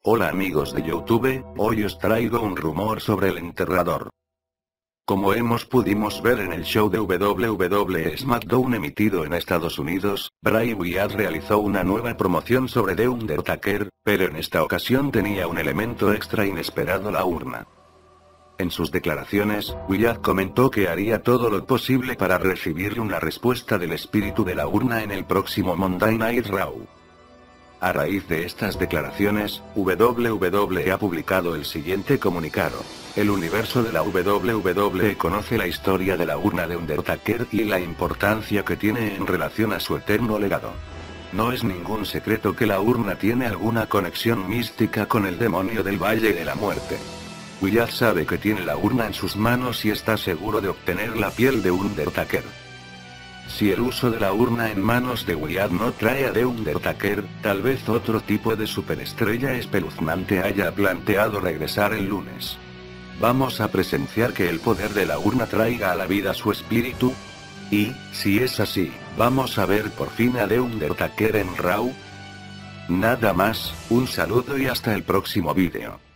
Hola amigos de YouTube, hoy os traigo un rumor sobre el enterrador. Como pudimos ver en el show de WWE SmackDown emitido en Estados Unidos, Bray Wyatt realizó una nueva promoción sobre The Undertaker, pero en esta ocasión tenía un elemento extra inesperado: la urna. En sus declaraciones, Wyatt comentó que haría todo lo posible para recibir una respuesta del espíritu de la urna en el próximo Monday Night Raw. A raíz de estas declaraciones, WWE ha publicado el siguiente comunicado. El universo de la WWE conoce la historia de la urna de Undertaker y la importancia que tiene en relación a su eterno legado. No es ningún secreto que la urna tiene alguna conexión mística con el demonio del Valle de la Muerte. Wyatt sabe que tiene la urna en sus manos y está seguro de obtener la piel de Undertaker. Si el uso de la urna en manos de Wyatt no trae a The Undertaker, tal vez otro tipo de superestrella espeluznante haya planteado regresar el lunes. ¿Vamos a presenciar que el poder de la urna traiga a la vida su espíritu? Y, si es así, ¿vamos a ver por fin a The Undertaker en Raw? Nada más, un saludo y hasta el próximo vídeo.